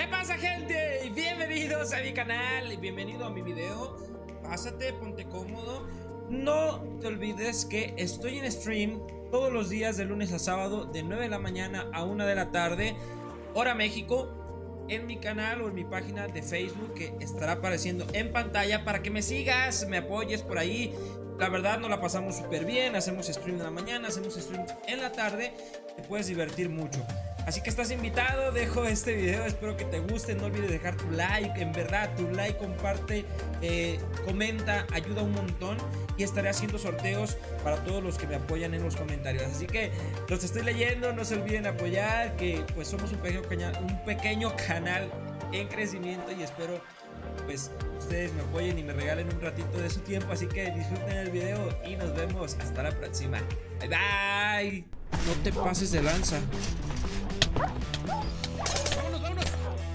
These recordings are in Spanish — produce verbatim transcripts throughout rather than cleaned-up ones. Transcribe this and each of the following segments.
¿Qué pasa, gente? Bienvenidos a mi canal y bienvenido a mi video. Pásate, ponte cómodo. No te olvides que estoy en stream todos los días de lunes a sábado de nueve de la mañana a una de la tarde, hora México, en mi canal o en mi página de Facebook que estará apareciendo en pantalla para que me sigas, me apoyes por ahí. La verdad nos la pasamos súper bien, hacemos stream en la mañana, hacemos stream en la tarde, te puedes divertir mucho. Así que estás invitado, dejo este video, espero que te guste, no olvides dejar tu like, en verdad tu like, comparte, eh, comenta, ayuda un montón y estaré haciendo sorteos para todos los que me apoyan en los comentarios. Así que los estoy leyendo, no se olviden apoyar, que pues somos un pequeño, un pequeño canal en crecimiento y espero pues ustedes me apoyen y me regalen un ratito de su tiempo. Así que disfruten el video y nos vemos hasta la próxima. Bye bye. No te pases de lanza. Vámonos, vámonos.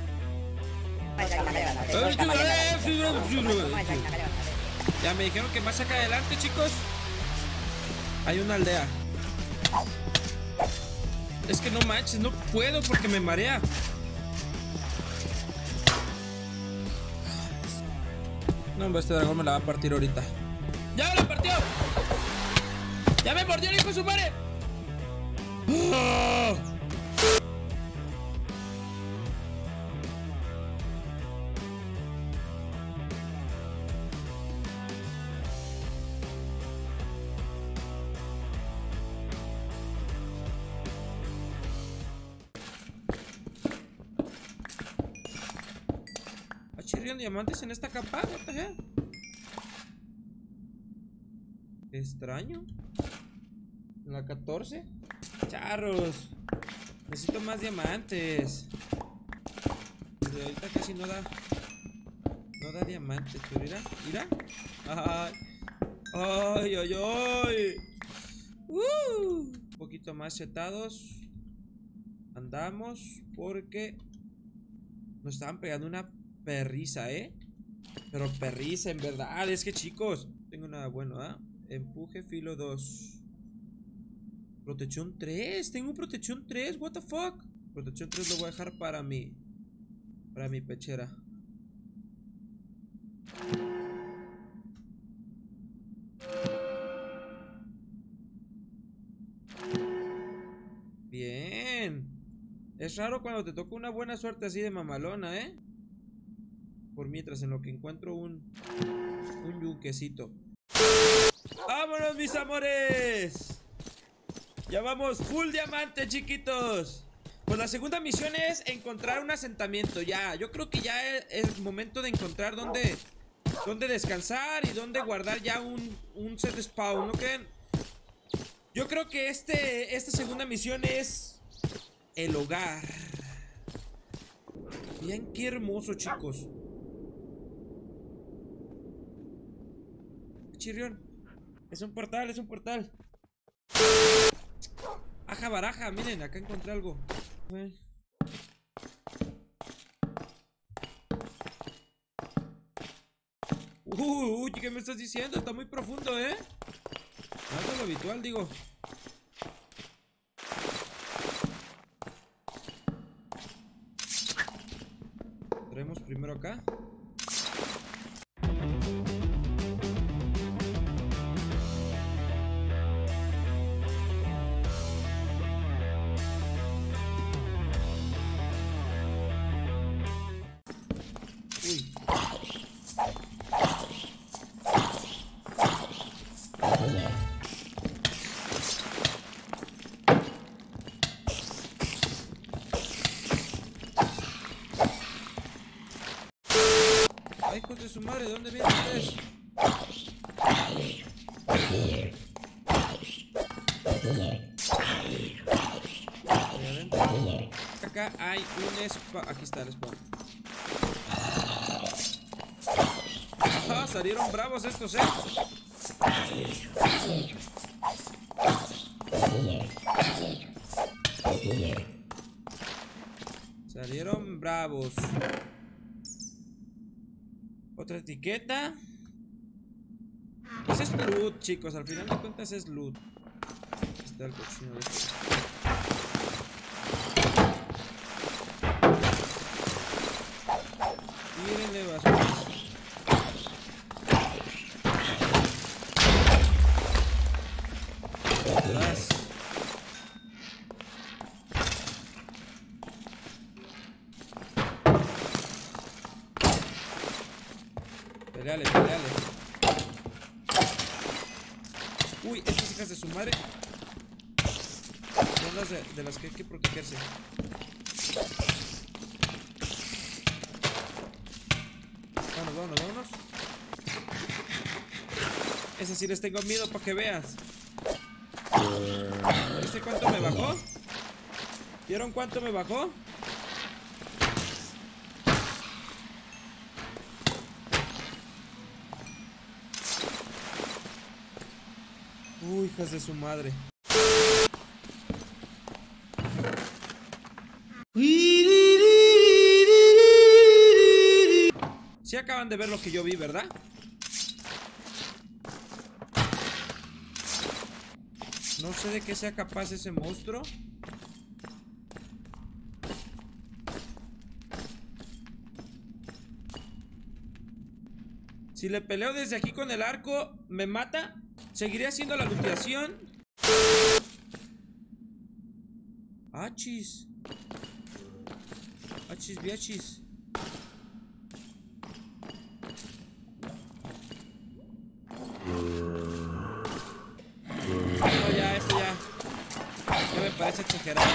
Ya me dijeron que más acá adelante, chicos, hay una aldea. Es que no manches, no puedo porque me marea. No, hombre, este dragón me la va a partir ahorita. ¡Ya me la partió! ¡Ya me mordió el hijo de su madre! ¡Oh! ¿Chirrian diamantes en esta capa? What the hell? Extraño. En la catorce. Charros. Necesito más diamantes. Desde ahorita casi no da. No da diamantes, pero mira, mira. Ay, ay, ay, ay. Uh, un poquito más setados. Andamos porque nos estaban pegando una perrisa, ¿eh? Pero perrisa, en verdad. Es que, chicos, tengo nada bueno, ¿ah? ¿eh? Empuje filo dos. Protección tres. Tengo protección tres. What the fuck. Protección tres lo voy a dejar para mí. Para mi pechera. Bien. Es raro cuando te toca una buena suerte así de mamalona, ¿eh? Por mientras en lo que encuentro un un yunquecito. ¡Vámonos, mis amores! Ya vamos, full diamante, chiquitos. Pues la segunda misión es encontrar un asentamiento. Ya, yo creo que ya es, es momento de encontrar dónde, dónde descansar y dónde guardar ya un, un set de spawn, ¿no creen? Yo creo que este, esta segunda misión es el hogar. Vean qué hermoso, chicos. Chirrión. Es un portal, es un portal. Aja baraja, miren, acá encontré algo. Uh, uy, ¿qué me estás diciendo? Está muy profundo, ¿eh? Más de lo habitual, digo. Traemos primero acá. Ay, hijos de su madre, ¿de dónde vienen ustedes? Acá hay un spawn. Aquí está el spawn. Ah, salieron bravos estos, eh. Salieron bravos. Otra etiqueta. Pues es loot, chicos. Al final de cuentas es loot. Está el cochino de este. Peleale, peleale. Uy, estas hijas de su madre son las de, de las que hay que protegerse. Vámonos, vámonos, vámonos. Esas sí les tengo miedo para que veas. ¿Viste cuánto me bajó? ¿Vieron cuánto me bajó? Uy, hijas de su madre. Sí acaban de ver lo que yo vi, ¿verdad? No sé de qué sea capaz ese monstruo. Si le peleo desde aquí con el arco, ¿me mata? ¿Seguiré haciendo la lutiación? Achis. Achis, biachis. No, ya, esto ya. Ya me parece exagerado.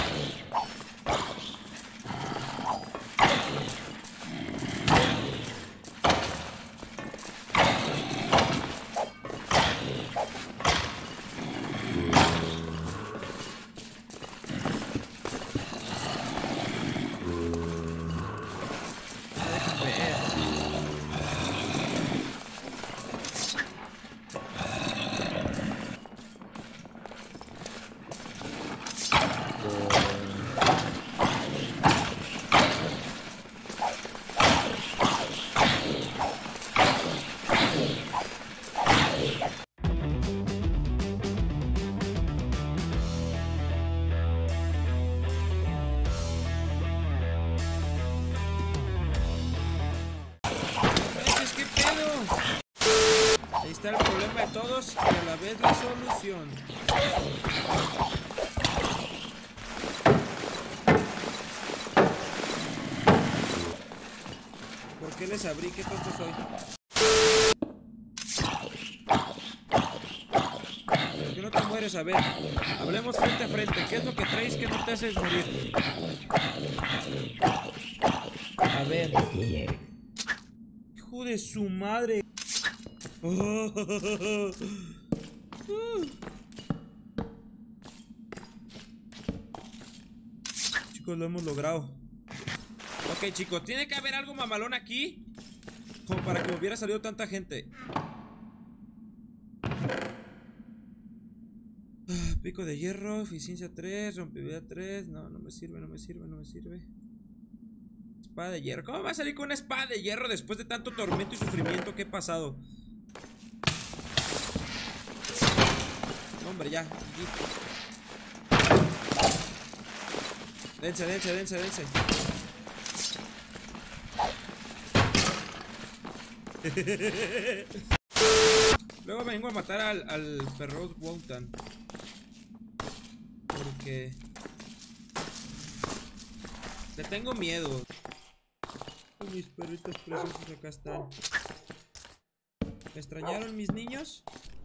Ahí está el problema de todos y a la vez la solución. ¿Por qué les abrí? ¿Qué tonto soy? ¿Por qué no te mueres? A ver, hablemos frente a frente. ¿Qué es lo que traes que no te haces morir? A ver. Hijo de su madre. Oh. Uh. Chicos, lo hemos logrado. Ok, chicos, tiene que haber algo mamalón aquí como para que hubiera salido tanta gente. Ah, pico de hierro, eficiencia tres, rompibilidad tres. No, no me sirve, no me sirve, no me sirve. Espada de hierro. ¿Cómo va a salir con una espada de hierro después de tanto tormento y sufrimiento que he pasado? Hombre, ya. Dense, dense, dense, dense. Luego vengo a matar al, al perro Wotan. Porque le tengo miedo. Mis perritos preciosos acá están. ¿Me extrañaron mis niños?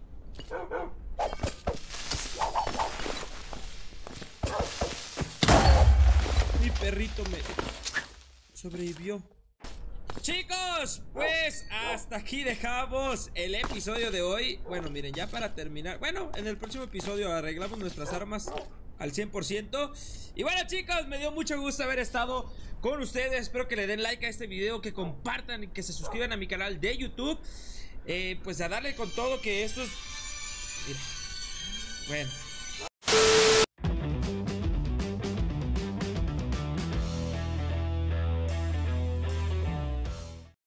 Mi perrito me sobrevivió. Chicos, pues hasta aquí dejamos el episodio de hoy. Bueno, miren, ya para terminar, bueno, en el próximo episodio arreglamos nuestras armas al cien por ciento. Y bueno, chicos, me dio mucho gusto haber estado con ustedes. Espero que le den like a este video, que compartan y que se suscriban a mi canal de YouTube. eh, Pues a darle con todo, que esto es... Mira. Bueno,